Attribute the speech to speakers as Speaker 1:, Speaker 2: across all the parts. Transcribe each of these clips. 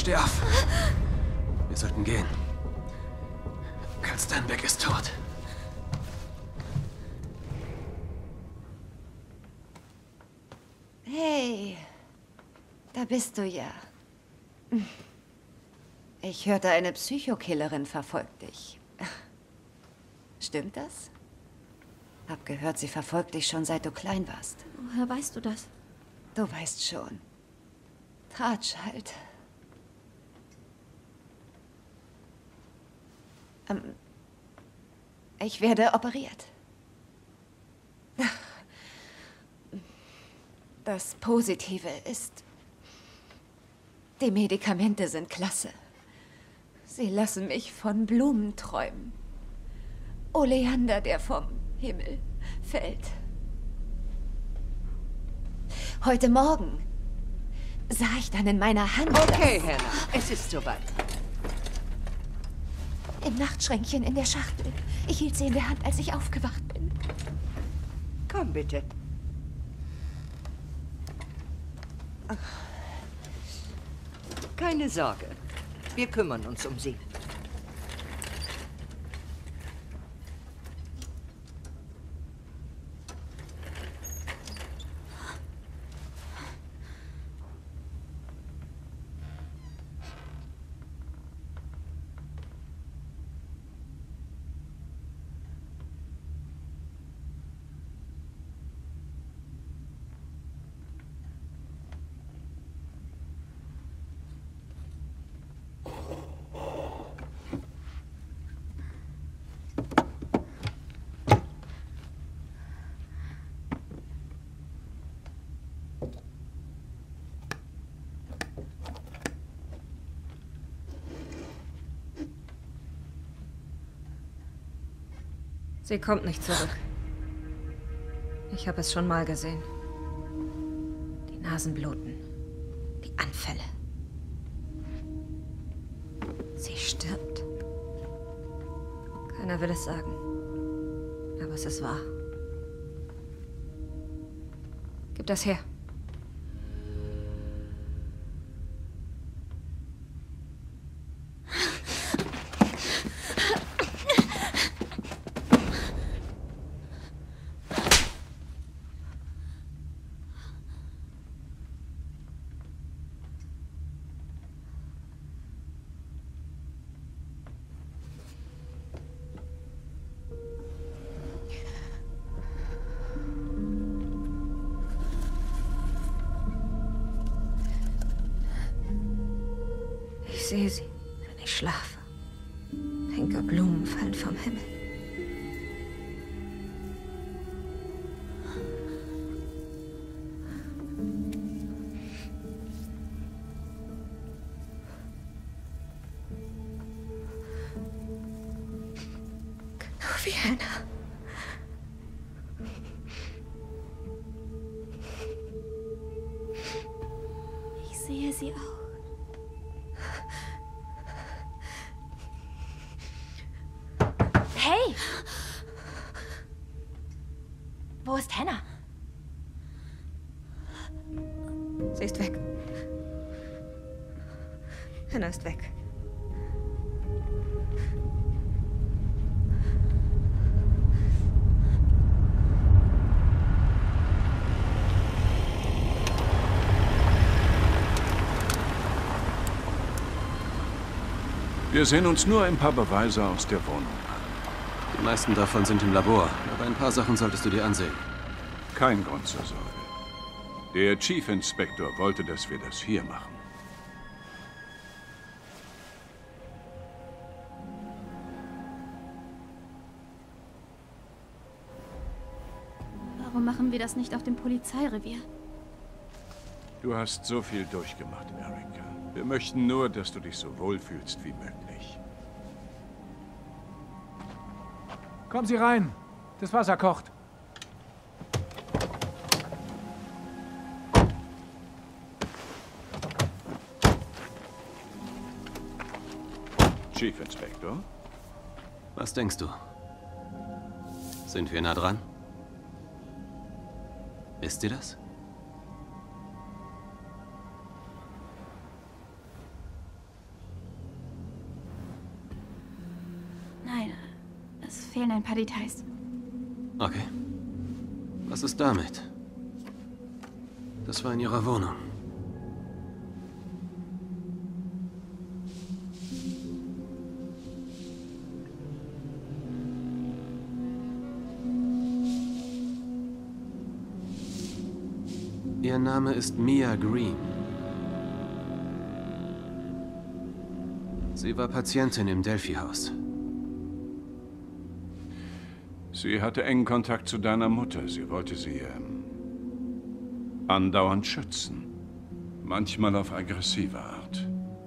Speaker 1: Steh auf. Wir sollten gehen. Carl Stanback ist tot.
Speaker 2: Hey, da bist du ja. Ich hörte, eine Psychokillerin verfolgt dich. Stimmt das? Hab gehört, sie verfolgt dich schon seit du klein warst.
Speaker 3: Woher weißt du das?
Speaker 2: Du weißt schon. Tratsch halt. Ich werde operiert. Das Positive ist, die Medikamente sind klasse. Sie lassen mich von Blumen träumen. Oleander, der vom Himmel fällt. Heute Morgen sah ich dann in meiner Hand.
Speaker 4: Okay, Hannah, es ist soweit.
Speaker 2: Im Nachtschränkchen in der Schachtel. Ich hielt sie in der Hand, als ich aufgewacht bin.
Speaker 4: Komm bitte. Keine Sorge. Wir kümmern uns um sie.
Speaker 3: Sie kommt nicht zurück. Ich habe es schon mal gesehen. Die Nasenbluten. Die Anfälle. Sie stirbt. Keiner will es sagen. Aber es ist wahr. Gib das her. Ich sehe sie, wenn ich schlafe. Pinke Blumen fallen vom Himmel. Genau wie Hannah.
Speaker 5: Ich sehe sie auch. Hey! Wo ist Hannah?
Speaker 3: Sie ist weg. Hannah ist weg.
Speaker 6: Wir sehen uns nur ein paar Beweise aus der Wohnung an.
Speaker 1: Die meisten davon sind im Labor, aber ein paar Sachen solltest du dir ansehen.
Speaker 6: Kein Grund zur Sorge. Der Chief Inspector wollte, dass wir das hier machen.
Speaker 5: Warum machen wir das nicht auf dem Polizeirevier?
Speaker 6: Du hast so viel durchgemacht, Erica. Wir möchten nur, dass du dich so wohlfühlst wie möglich.
Speaker 7: Kommen Sie rein. Das Wasser kocht.
Speaker 6: Chief Inspector?
Speaker 1: Was denkst du? Sind wir nah dran? Ist dir das?
Speaker 5: fehlen ein paar Details.
Speaker 1: Okay. Was ist damit? Das war in Ihrer Wohnung. Ihr Name ist Mia Green. Sie war Patientin im Delphi-Haus.
Speaker 6: Sie hatte engen Kontakt zu deiner Mutter. Sie wollte sie andauernd schützen. Manchmal auf aggressive Art.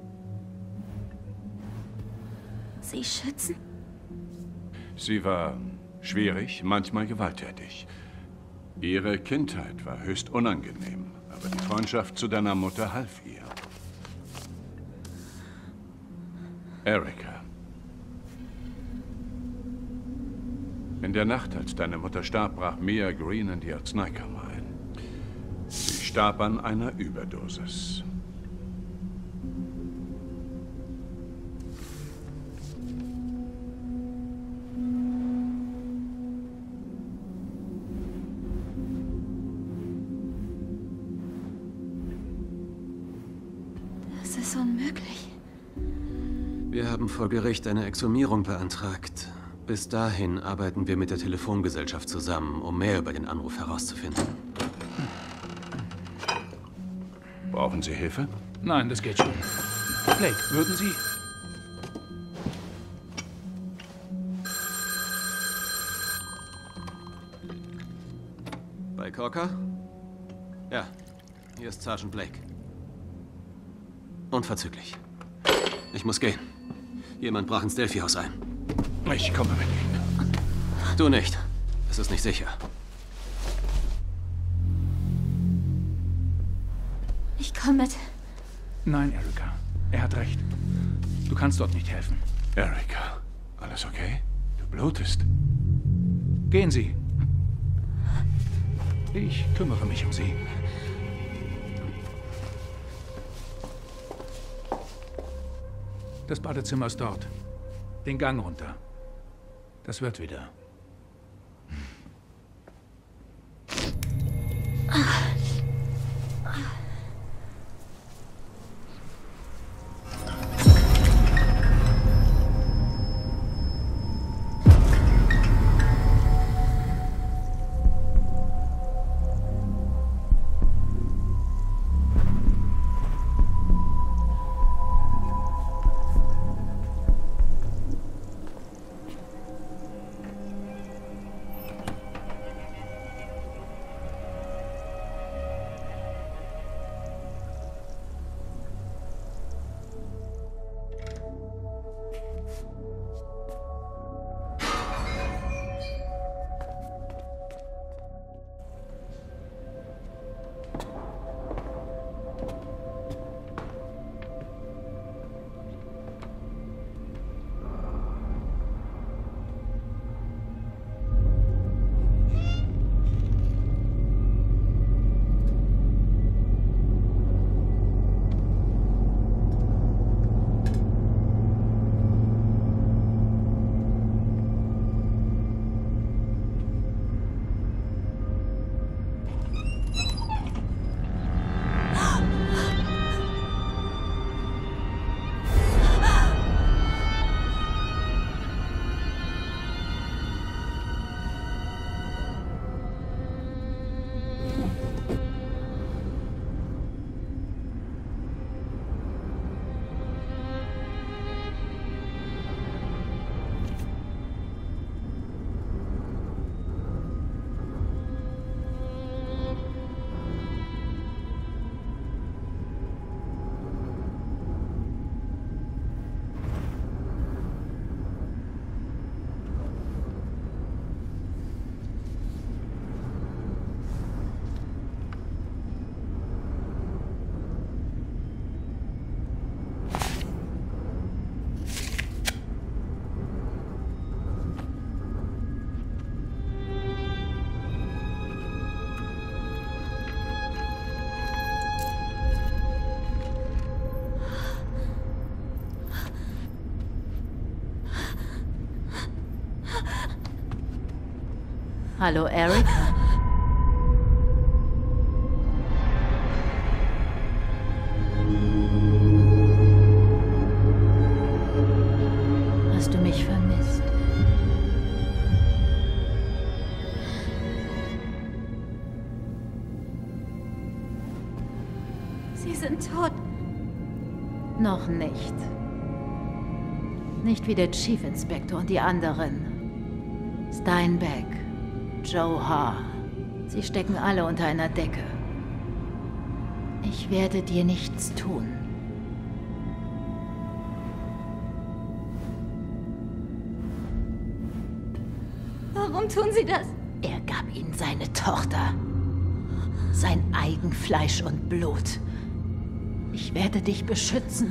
Speaker 5: Sie schützen?
Speaker 6: Sie war schwierig, manchmal gewalttätig. Ihre Kindheit war höchst unangenehm, aber die Freundschaft zu deiner Mutter half ihr. Erica. In der Nacht, als deine Mutter starb, brach Mia Green in die Arzneikammer ein. Sie starb an einer Überdosis.
Speaker 5: Das ist unmöglich.
Speaker 1: Wir haben vor Gericht eine Exhumierung beantragt. Bis dahin arbeiten wir mit der Telefongesellschaft zusammen, um mehr über den Anruf herauszufinden.
Speaker 6: Brauchen Sie Hilfe?
Speaker 7: Nein, das geht schon. Blake, würden Sie?
Speaker 1: Bei Corker? Ja, hier ist Sergeant Blake. Unverzüglich. Ich muss gehen. Jemand brach ins Delphi-Haus ein.
Speaker 6: Ich komme mit Ihnen.
Speaker 1: Du nicht. Es ist nicht sicher.
Speaker 5: Ich komme mit.
Speaker 7: Nein, Erica. Er hat recht. Du kannst dort nicht helfen.
Speaker 6: Erica, alles okay? Du blutest.
Speaker 7: Gehen Sie. Ich kümmere mich um Sie. Das Badezimmer ist dort. Den Gang runter. Das wird wieder.
Speaker 8: Hallo, Erika. Hast du mich vermisst?
Speaker 5: Sie sind tot.
Speaker 8: Noch nicht. Nicht wie der Chief Inspector und die anderen. Steinbeck, Joe Haar. Sie stecken alle unter einer Decke. Ich werde dir nichts tun.
Speaker 5: Warum tun Sie das?
Speaker 8: Er gab ihnen seine Tochter. Sein Eigenfleisch und Blut. Ich werde dich beschützen.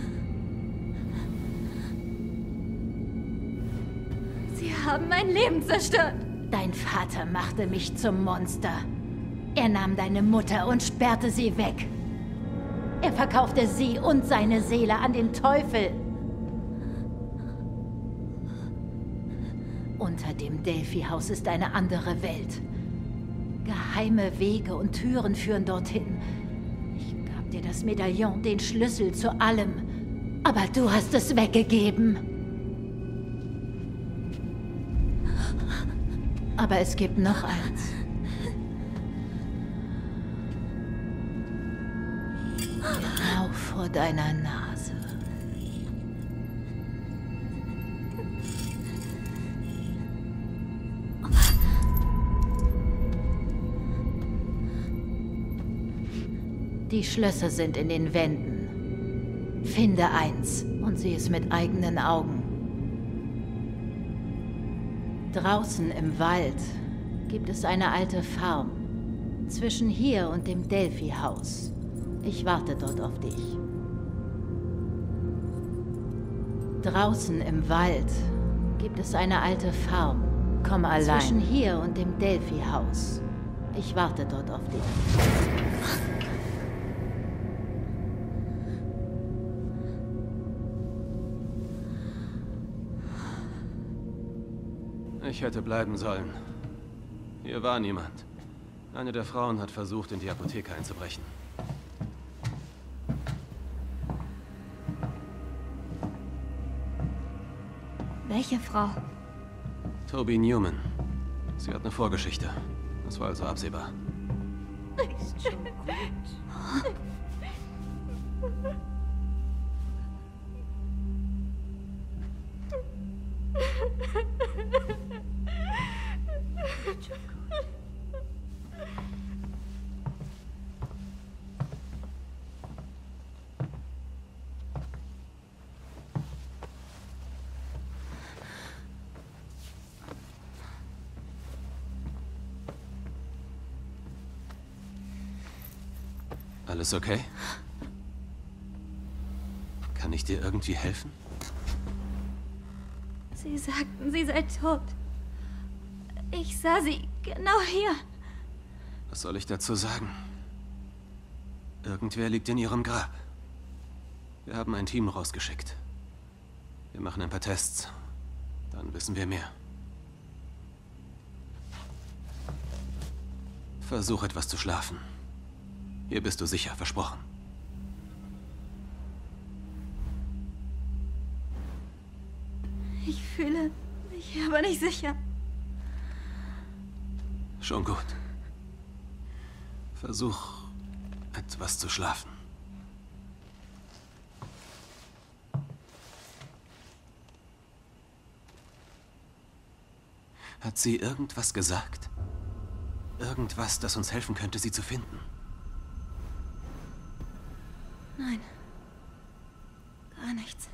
Speaker 5: Sie haben mein Leben zerstört.
Speaker 8: Dein Vater machte mich zum Monster. Er nahm deine Mutter und sperrte sie weg. Er verkaufte sie und seine Seele an den Teufel. Unter dem Delphi-Haus ist eine andere Welt. Geheime Wege und Türen führen dorthin. Ich gab dir das Medaillon, den Schlüssel zu allem. Aber du hast es weggegeben. Aber es gibt noch eins. Genau vor deiner Nase. Die Schlösser sind in den Wänden. Finde eins und sieh es mit eigenen Augen. Draußen im Wald gibt es eine alte Farm. Zwischen hier und dem Delphi-Haus. Ich warte dort auf dich. Draußen im Wald gibt es eine alte Farm. Komm allein. Zwischen hier und dem Delphi-Haus. Ich warte dort auf dich.
Speaker 1: Ich hätte bleiben sollen. Hier war niemand. Eine der Frauen hat versucht, in die Apotheke einzubrechen.
Speaker 5: Welche Frau?
Speaker 1: Toby Newman. Sie hat eine Vorgeschichte. Das war also absehbar.
Speaker 4: Ist schon gut.
Speaker 1: Alles okay? Kann ich dir irgendwie helfen?
Speaker 5: Sie sagten, sie sei tot. Ich sah sie genau hier.
Speaker 1: Was soll ich dazu sagen? Irgendwer liegt in ihrem Grab. Wir haben ein Team rausgeschickt. Wir machen ein paar Tests. Dann wissen wir mehr. Versuch etwas zu schlafen. Hier bist du sicher, versprochen.
Speaker 5: Ich fühle mich aber nicht sicher.
Speaker 1: Schon gut. Versuch, etwas zu schlafen. Hat sie irgendwas gesagt? Irgendwas, das uns helfen könnte, sie zu finden?
Speaker 5: Nein. Gar nichts.